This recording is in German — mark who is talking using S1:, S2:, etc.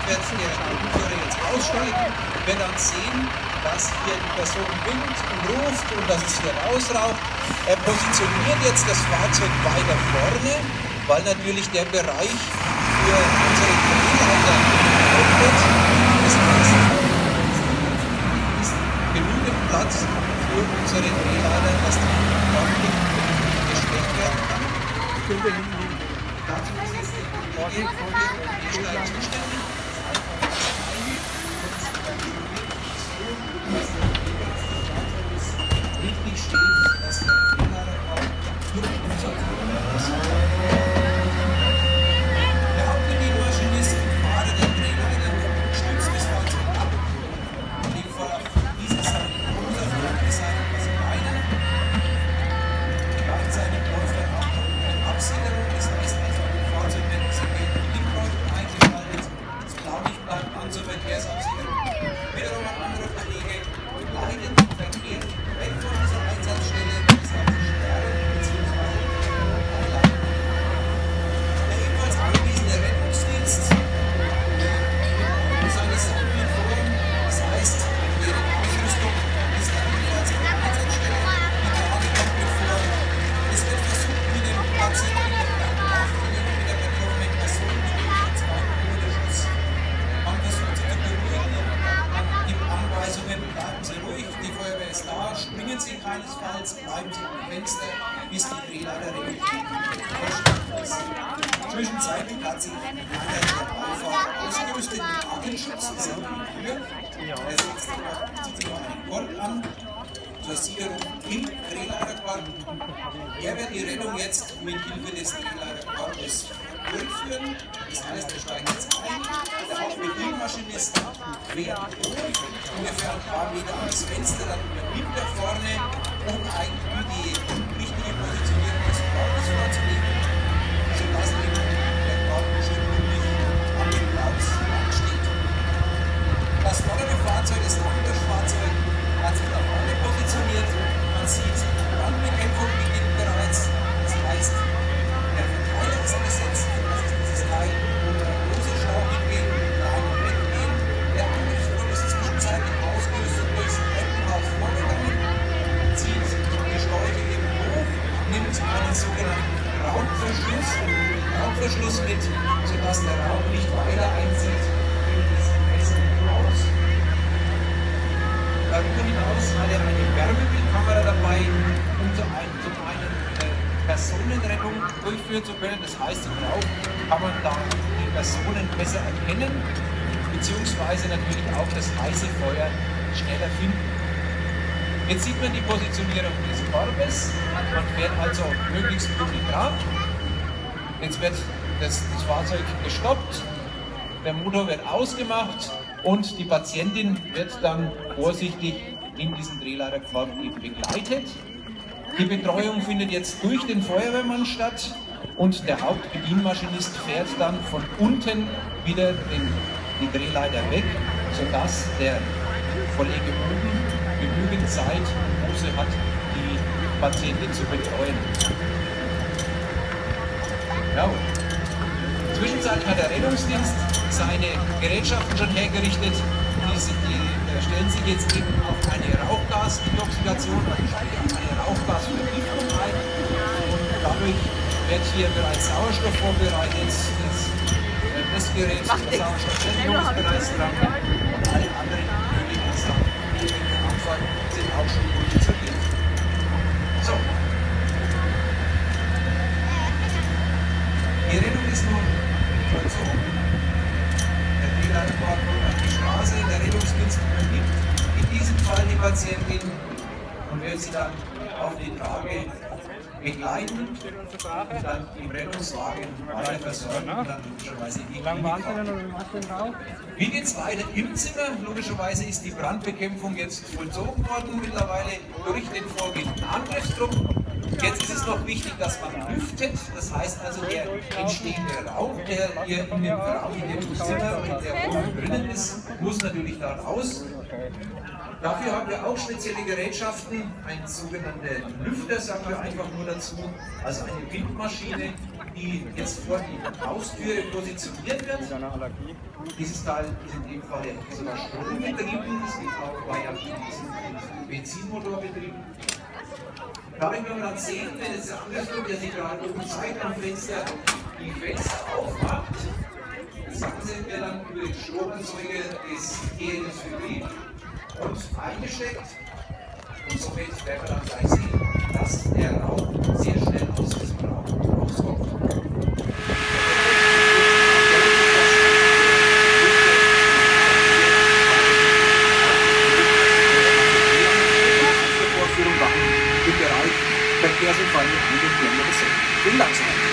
S1: wird der Gruppenführer jetzt aussteigen, wird dann sehen, dass hier die Person winkt und ruft und dass es hier rausraucht. Er positioniert jetzt das Fahrzeug weiter vorne, weil natürlich der Bereich für unsere Drehleiter öffnet. Das heißt, es ist genügend Platz für unsere Drehleiter, dass die ordentlich gesteckt werden kann. Dazu ist jetzt der Kollege von der Drehsteig zuständig. Richtig steht, dass der Drehleiter auch hier unser ist. Der Hauptbedienmaschinist und Fahrer der Drehleiter stützt das Fahrzeug ab, legt vor auf diese Seite runter, auf die Seite was Beine. Gleichzeitig läuft dann auch noch eine Absicherung, das heißt also ein Fahrzeug wird diese Blinkleuchten eingeschaltet, das Blaulicht bleibt an zur Verkehrsabsicherung. Wiederum ein anderer Kollege leitet den Verkehr weg von dieser Einsatzstelle, das heißt die Sperre bzw. Einleitung. Der ebenfalls angewiesene Rettungsdienst mit seiner Sachuniform, das heißt ihre Ausrüstung ist ebenfalls an der Einsatzstelle, die Trage kommt mit vor. Es wird versucht, mit dem Patienten in der Aufklärung mit der betroffenen Person durch den zweiten Schutz. Man versucht sie zu beruhigen, man gibt Anweisungen, bleiben Sie ruhig, die Feuerwehr ist da, springen Sie keinesfalls, bleiben Sie am Fenster, bis die Drehleiterregelung verstanden ist. Zwischenzeitlich hat sich einer der Beifahrer ausgerüstet mit Atemschutz, das ist die Tür. Er zieht sich auch einen Gurt an zur Sicherung im Drehleiterkorb. Er wird die Rettung jetzt mit Hilfe des Drehleiterkorbes durchführen. Das heißt, wir steigen jetzt ein. Der Hauptbedienmaschinist fährt hoch, ungefähr ein paar Meter ans Fenster, dann übernimmt er vorne, um eigentlich die richtige Positionierung des Korbes vorzulegen, sodass eben der Korb stündlich an dem Platz steht. Das vordere Fahrzeug, das Nachmittagsfahrzeug, hat sich nach vorne positioniert. Man sieht, die Brandbekämpfung beginnt bereits. Das heißt, der Verteiler ist besetzt. Das ist dieses Teil, wo der große Schlauch hingeht, der eine weggehen. Der Angriffsdruck ist zwischenzeitlich ausgerüstet durchs Treppenhaus vorgegangen, zieht die Schläuche eben hoch, nimmt einen sogenannten Rauchverschluss mit, sodass der Rauch nicht weiter einzieht in das Haus. Darüber hinaus hat er eine Wärmebildkamera dabei, um zum einen Personenrettung durchführen zu können. Das heißt, im Rauch kann man da die Personen besser erkennen, beziehungsweise natürlich auch das heiße Feuer schneller finden. Jetzt sieht man die Positionierung des Korbes. Man fährt also möglichst grünen Grad. Jetzt wird das Fahrzeug gestoppt, der Motor wird ausgemacht und die Patientin wird dann vorsichtig in diesen Drehleiterkorb begleitet. Die Betreuung findet jetzt durch den Feuerwehrmann statt und der Hauptbedienmaschinist fährt dann von unten wieder die Drehleiter weg, sodass der Kollege oben genügend Zeit und Muße hat, die Patientin zu betreuen. Ja. Zwischenzeitlich hat der Rettungsdienst seine Gerätschaften schon hergerichtet. Die stellen sich jetzt eben auf eine Rauchgasintoxikation, also auf eine Rauchgasvergiftung ein. Und dadurch wird hier bereits Sauerstoff vorbereitet. Das Gerät, das Sauerstoffsendung ist bereits dran. Und alle anderen möglichen Sachen, die im Anfang sind auch schon positioniert. So. Die Rettung ist nun vollzogen. Der Drehleiterkorb kommt auf die Straße, der Rettungsdienst übernimmt in diesem Fall die Patientin und wird sie dann auf die Trage begleiten und dann im Rettungswagen weiter versorgen und dann logischerweise in die Klinik. Wie geht es weiter im Zimmer? Logischerweise ist die Brandbekämpfung jetzt vollzogen worden, mittlerweile durch den vorgehenden Angriffsdruck. Jetzt ist es noch wichtig, dass man lüftet, das heißt also der entstehende Rauch, der hier in dem Zimmer, der oben drinnen ist, muss natürlich da raus.
S2: Dafür haben wir auch spezielle Gerätschaften, einen sogenannten Lüfter, sagen wir einfach nur dazu, also eine Windmaschine, die jetzt vor die Haustüre positioniert wird. Dieses Teil ist in dem Fall sogar strombetrieben, das geht auch via Benzinmotor betrieben. Dadurch werden wir dann sehen, wenn jetzt der Andersrum, der sich gerade oben zeigt am Fenster, die Fenster aufmacht, das Ganze wird dann über die Stromerzeuger des Heliums betrieben und eingesteckt. Und somit werden wir dann gleich sehen, dass der Raum sehr schnell aus diesem Raum rauskommt. Verkehrsunfall mit Vielen Dank.